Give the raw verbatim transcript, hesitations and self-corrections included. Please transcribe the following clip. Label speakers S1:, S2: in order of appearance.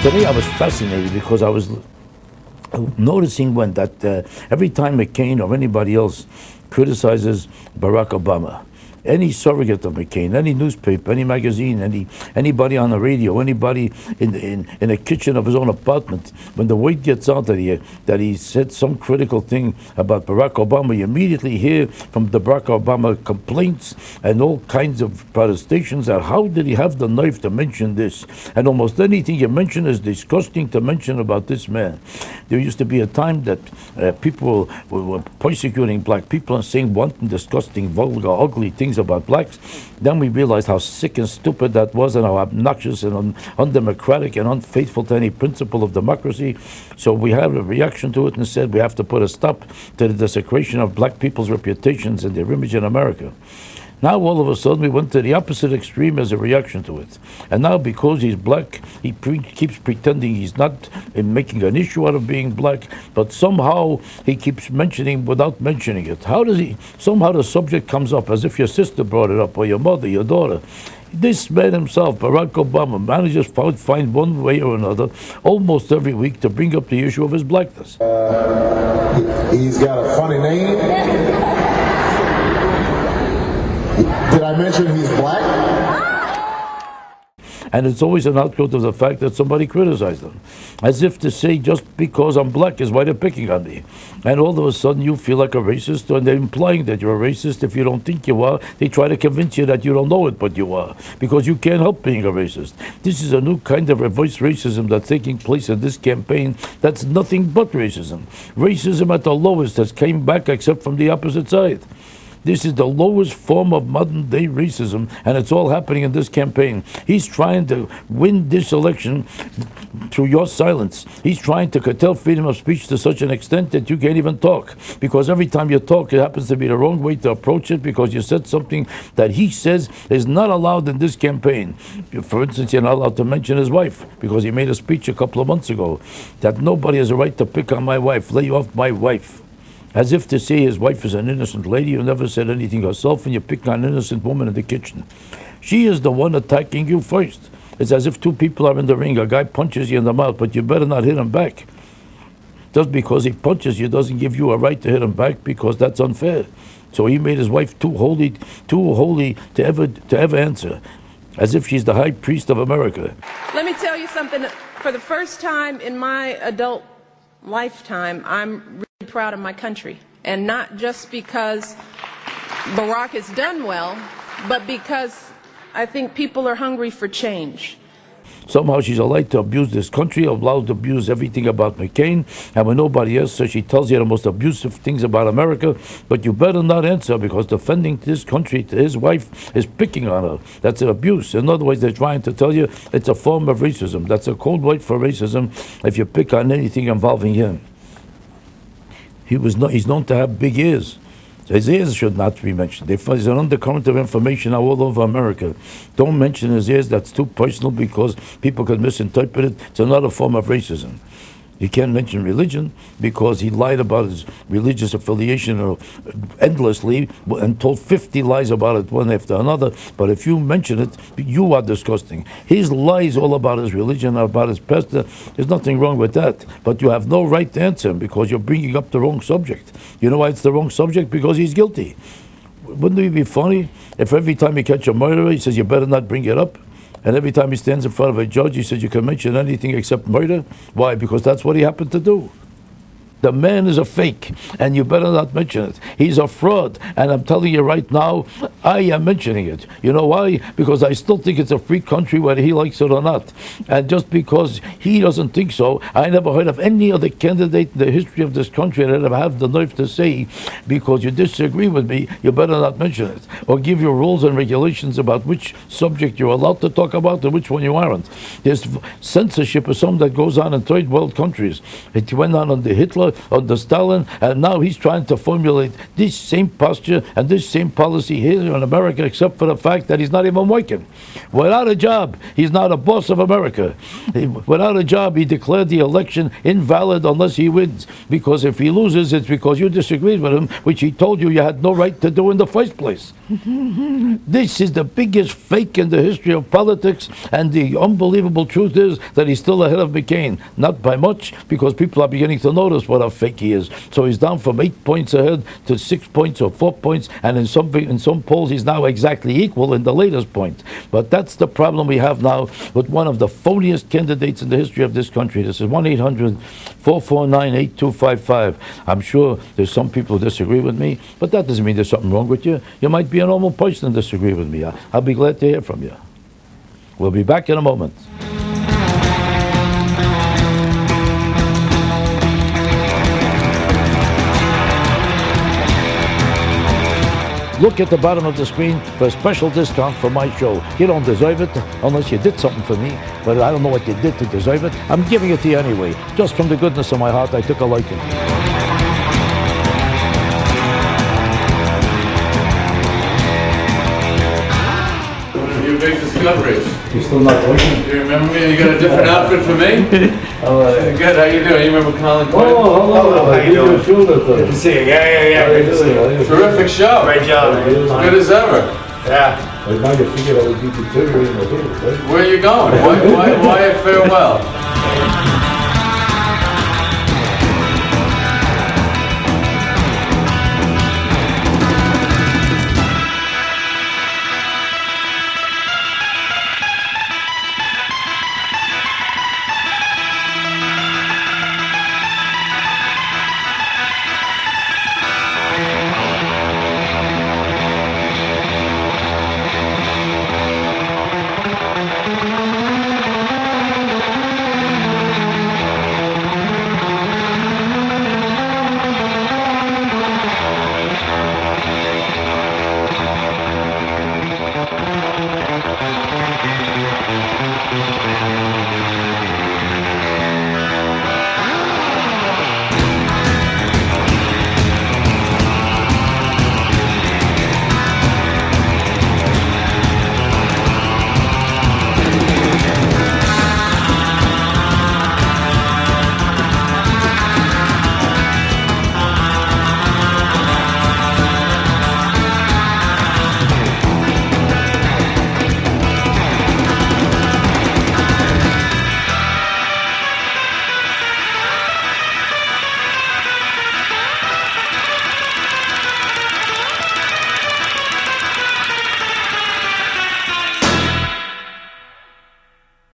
S1: Today I was fascinated because I was noticing when that uh, every time McCain or anybody else criticizes Barack Obama, any surrogate of McCain, any newspaper, any magazine, any anybody on the radio, anybody in in in a kitchen of his own apartment, when the word gets out that he that he said some critical thing about Barack Obama, you immediately hear from the Barack Obama complaints and all kinds of protestations that how did he have the nerve to mention this? And almost anything you mention is disgusting to mention about this man. There used to be a time that uh, people were, were persecuting black people and saying wanton, disgusting, vulgar, ugly things about blacks. Then we realized how sick and stupid that was and how obnoxious and un undemocratic and unfaithful to any principle of democracy. So we had a reaction to it and said we have to put a stop to the desecration of black people's reputations and their image in America. Now all of a sudden we went to the opposite extreme as a reaction to it. And now because he's black, he pre keeps pretending he's not in making an issue out of being black, but somehow he keeps mentioning without mentioning it. How does he, somehow the subject comes up as if your sister brought it up or your mother, your daughter. This man himself, Barack Obama, manages to find one way or another almost every week to bring up the issue of his blackness.
S2: Uh, he's got a funny name. Did I mention he's black?
S1: And it's always an outgrowth of the fact that somebody criticized him. As if to say, just because I'm black is why they're picking on me. And all of a sudden you feel like a racist, and they're implying that you're a racist. If you don't think you are, they try to convince you that you don't know it, but you are. Because you can't help being a racist. This is a new kind of reverse racism that's taking place in this campaign that's nothing but racism. Racism at the lowest has came back except from the opposite side. This is the lowest form of modern-day racism, and it's all happening in this campaign. He's trying to win this election through your silence. He's trying to curtail freedom of speech to such an extent that you can't even talk. Because every time you talk, it happens to be the wrong way to approach it because you said something that he says is not allowed in this campaign. For instance, you're not allowed to mention his wife because he made a speech a couple of months ago that nobody has a right to pick on my wife, lay off my wife. As if to say his wife is an innocent lady who never said anything herself, and you pick on an innocent woman in the kitchen. She is the one attacking you first. It's as if two people are in the ring. A guy punches you in the mouth, but you better not hit him back. Just because he punches you doesn't give you a right to hit him back, because that's unfair. So he made his wife too holy, too holy to ever to ever answer, as if she's the high priest of America.
S3: Let me tell you something. For the first time in my adult lifetime, I'm really proud of my country, and not just because Barack has done well, but because I think people are hungry for change.
S1: Somehow she's allowed to abuse this country, allowed to abuse everything about McCain, and when nobody else says, she tells you the most abusive things about America, but you better not answer because defending this country to his wife is picking on her. That's an abuse. In other words, they're trying to tell you it's a form of racism. That's a code word for racism if you pick on anything involving him. He was no, he's known to have big ears. His ears should not be mentioned. There's an undercurrent of information now all over America. Don't mention his ears. That's too personal because people could misinterpret it. It's another form of racism. You can't mention religion because he lied about his religious affiliation endlessly and told fifty lies about it one after another. But if you mention it, you are disgusting. His lies all about his religion, about his pastor, there's nothing wrong with that. But you have no right to answer him because you're bringing up the wrong subject. You know why it's the wrong subject? Because he's guilty. Wouldn't it be funny if every time you catch a murderer, he says you better not bring it up? And every time he stands in front of a judge, he says you can mention anything except murder. Why? Because that's what he happened to do. The man is a fake, and you better not mention it. He's a fraud, and I'm telling you right now, I am mentioning it. You know why? Because I still think it's a free country whether he likes it or not. And just because he doesn't think so, I never heard of any other candidate in the history of this country that ever have the nerve to say, because you disagree with me, you better not mention it. Or give your rules and regulations about which subject you're allowed to talk about and which one you aren't. There's censorship or something that goes on in third world countries. It went on under Hitler. under Stalin, and now he's trying to formulate this same posture and this same policy here in America, except for the fact that he's not even working. Without a job, he's not a boss of America. He, without a job, he declared the election invalid unless he wins, because if he loses, it's because you disagreed with him, which he told you you had no right to do in the first place. This is the biggest fake in the history of politics, and the unbelievable truth is that he's still ahead of McCain. Not by much, because people are beginning to notice what a fake he is. So he's down from eight points ahead to six points or four points, and in some in some polls he's now exactly equal in the latest point. But that's the problem we have now with one of the phoniest candidates in the history of this country. This is one eight hundred, four four nine, eight two five five. I'm sure there's some people who disagree with me, but that doesn't mean there's something wrong with you. You might be a normal person and disagree with me. I'll be glad to hear from you. We'll be back in a moment. Look at the bottom of the screen for a special discount for my show. You don't deserve it unless you did something for me, but I don't know what you did to deserve it. I'm giving it to you anyway. Just from the goodness of my heart, I took a liking.
S4: Your big discoveries.
S1: You're still not working?
S4: You remember me? You got a different outfit for me?
S1: Oh, uh,
S4: Good. How you doing? You remember Colin Quinn?
S1: Oh, hello.
S5: How you doing?
S1: Good
S5: to see you. Yeah, yeah, yeah. Great to see you.
S4: Terrific show.
S5: Great job, man.
S4: Good as ever.
S5: Yeah.
S1: Well, now you figured I would be deteriorating a little, right?
S4: Where are you going? Why, why, why a farewell?